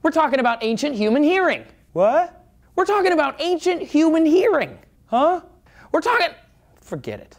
We're talking about ancient human hearing. What? We're talking about ancient human hearing. Huh? We're talking... Forget it.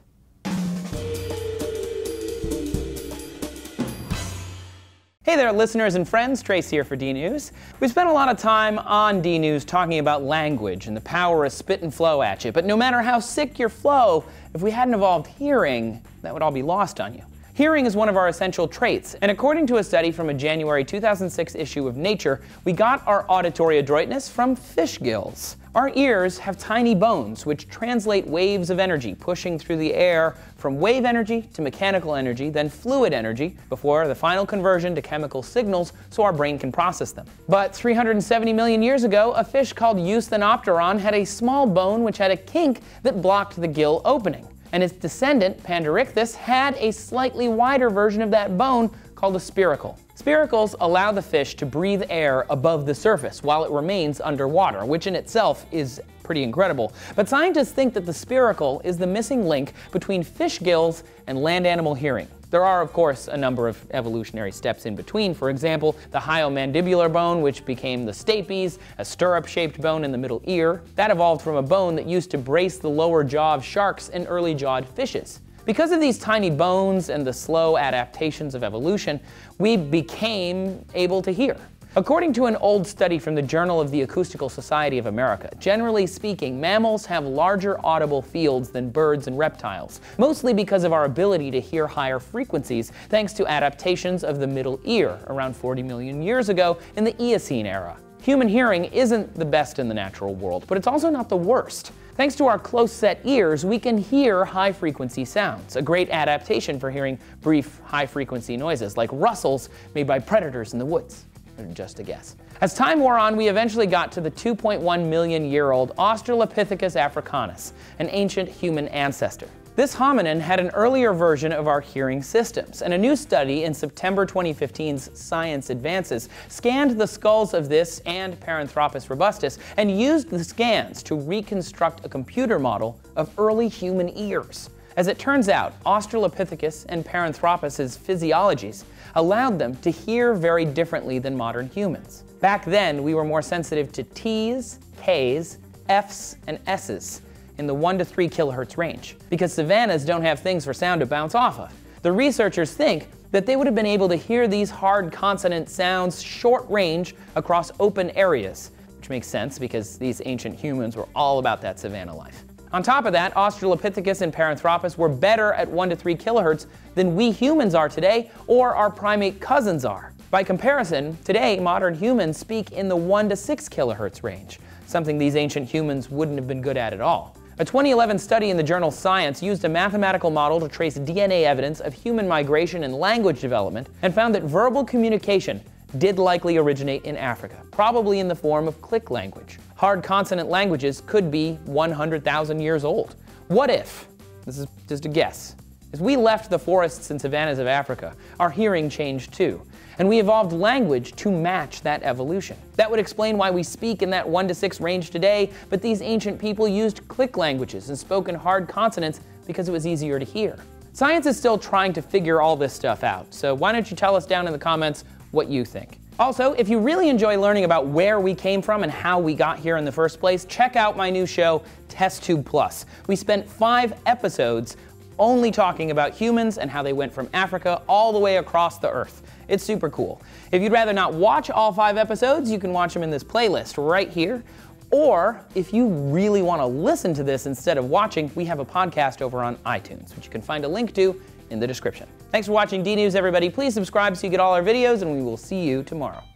Hey there, listeners and friends. Trace here for DNews. We spent a lot of time on DNews talking about language and the power of spit and flow at you. But no matter how sick your flow, if we hadn't evolved hearing, that would all be lost on you. Hearing is one of our essential traits, and according to a study from a January 2006 issue of Nature, we got our auditory adroitness from fish gills. Our ears have tiny bones which translate waves of energy pushing through the air from wave energy to mechanical energy, then fluid energy, before the final conversion to chemical signals so our brain can process them. But 370 million years ago, a fish called eusthenopteron had a small bone which had a kink that blocked the gill opening. And its descendant, panderichthys, had a slightly wider version of that bone called a spiracle. Spiracles allow the fish to breathe air above the surface while it remains underwater, which in itself is pretty incredible. But scientists think that the spiracle is the missing link between fish gills and land animal hearing. There are, of course, a number of evolutionary steps in between. For example, the hyomandibular bone, which became the stapes, a stirrup-shaped bone in the middle ear. That evolved from a bone that used to brace the lower jaw of sharks and early-jawed fishes. Because of these tiny bones and the slow adaptations of evolution, we became able to hear. According to an old study from the Journal of the Acoustical Society of America, generally speaking, mammals have larger audible fields than birds and reptiles, mostly because of our ability to hear higher frequencies thanks to adaptations of the middle ear around 40 million years ago in the Eocene era. Human hearing isn't the best in the natural world, but it's also not the worst. Thanks to our close-set ears, we can hear high-frequency sounds, a great adaptation for hearing brief, high-frequency noises like rustles made by predators in the woods. Just a guess. As time wore on, we eventually got to the 2.1 million year old Australopithecus africanus, an ancient human ancestor. This hominin had an earlier version of our hearing systems, and a new study in September 2015's Science Advances scanned the skulls of this and Paranthropus robustus and used the scans to reconstruct a computer model of early human ears. As it turns out, Australopithecus and Paranthropus' physiologies allowed them to hear very differently than modern humans. Back then, we were more sensitive to T's, K's, F's, and S's in the 1 to 3 kilohertz range, because savannas don't have things for sound to bounce off of. The researchers think that they would have been able to hear these hard consonant sounds short range across open areas, which makes sense because these ancient humans were all about that savanna life. On top of that, Australopithecus and Paranthropus were better at 1 to 3 kilohertz than we humans are today, or our primate cousins are. By comparison, today modern humans speak in the 1 to 6 kilohertz range, something these ancient humans wouldn't have been good at all. A 2011 study in the journal Science used a mathematical model to trace DNA evidence of human migration and language development and found that verbal communication did likely originate in Africa, probably in the form of click language. Hard consonant languages could be 100,000 years old. What if, this is just a guess, as we left the forests and savannas of Africa, our hearing changed too, and we evolved language to match that evolution? That would explain why we speak in that 1 to 6 range today, but these ancient people used click languages and spoke in hard consonants because it was easier to hear. Science is still trying to figure all this stuff out, so why don't you tell us down in the comments what you think. Also, if you really enjoy learning about where we came from and how we got here in the first place, check out my new show, Test Tube Plus. We spent 5 episodes only talking about humans and how they went from Africa all the way across the earth. It's super cool. If you'd rather not watch all 5 episodes, you can watch them in this playlist right here. Or if you really want to listen to this instead of watching, we have a podcast over on iTunes, which you can find a link to in the description. Thanks for watching DNews, everybody. Please subscribe so you get all our videos, and we will see you tomorrow.